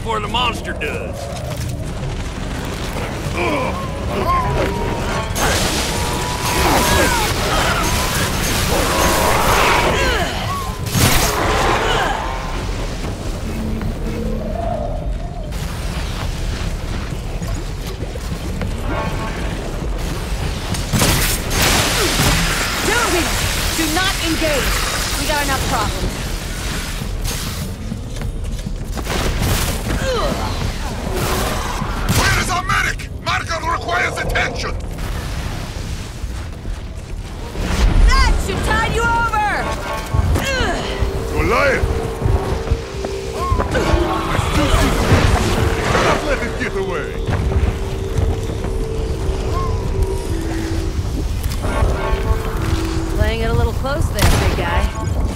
before the monster does. Do not engage. We got enough problems. Where is our medic? Markov requires attention! That should tide you over! Goliath! I still see you! Cannot let it get away! Playing it a little close there, big guy.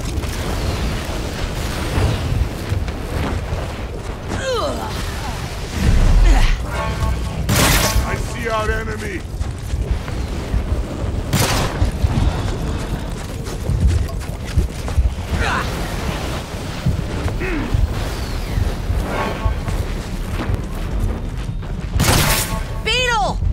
I see our enemy! Beetle!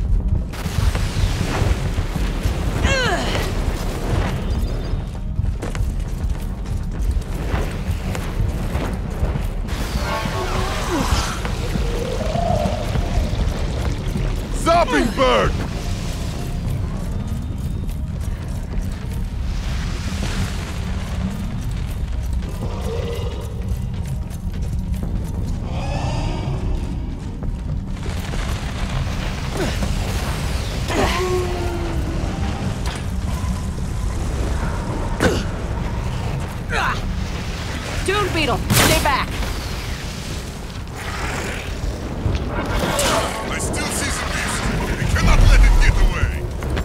Zopping bird! Dune Beetle, stay back. I still see the beast! We cannot let it get away!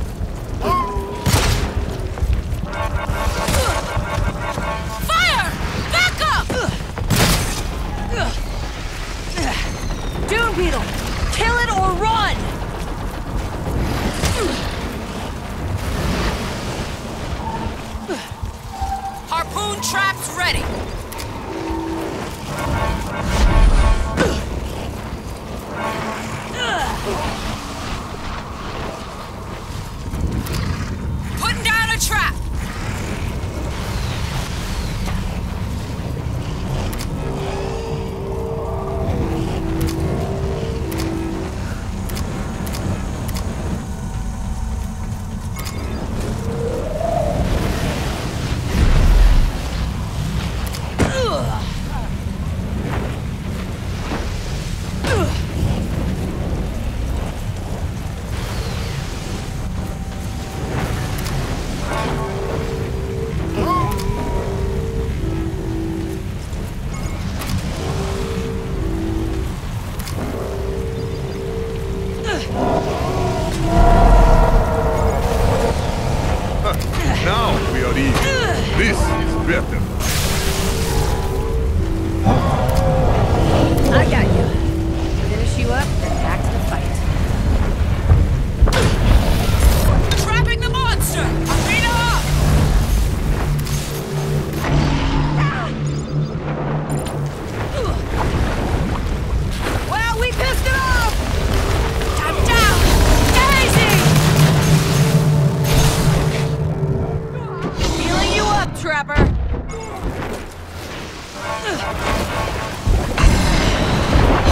Fire! Back up! Dune Beetle, kill it or run! Harpoon traps ready. Putting down a trap. Now we are even. This is better. I got you. Finish you up, then back to the fight. Trapping the monster. Arena up. Well, we pissed it off! I'm down! Daisy! Healing you up, Trapper!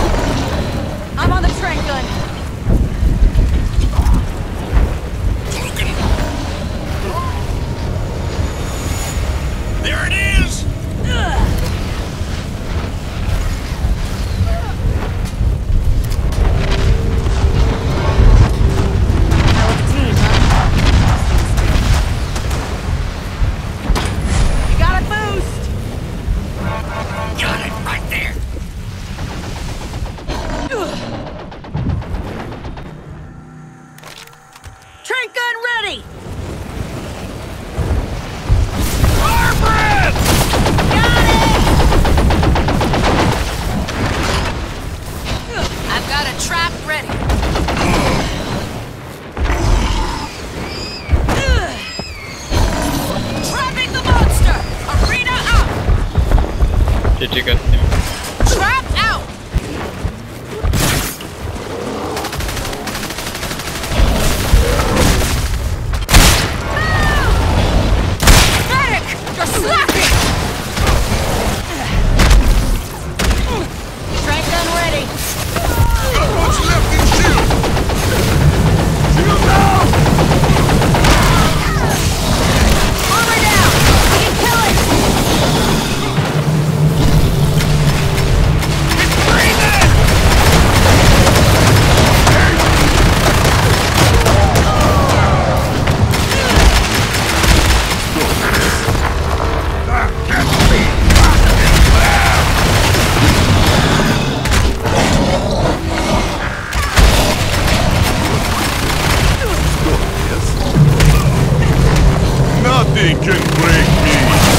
Nothing can break me.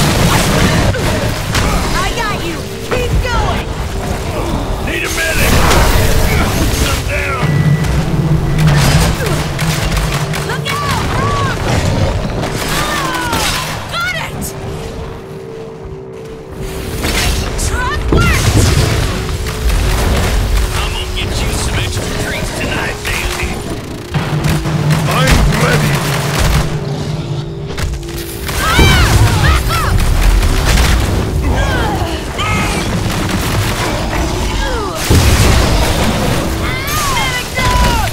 I got you! Keep going! Need a medic. I'm down. Look out! Got it! Trap worked! I'm gonna get you some extra treats tonight, Daisy. I'm ready. Back up! Medic down!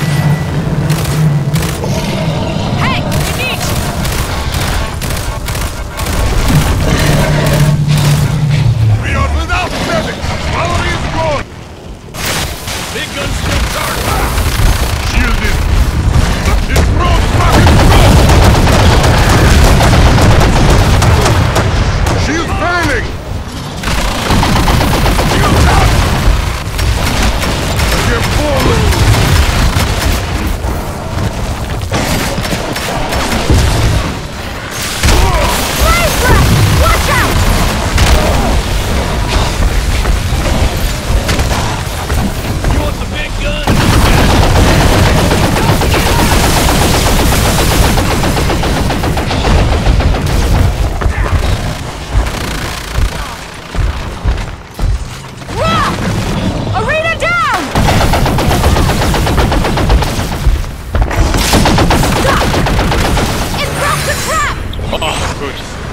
Hey, you need... We are without medic. Power is gone. Big gun's still charged. Shielded. His front fucking go. Shield failing. Shield out. Get forward. Watch out! You want the big gun? Rock! Arena down! Stop! It broke the trap! Ah, good.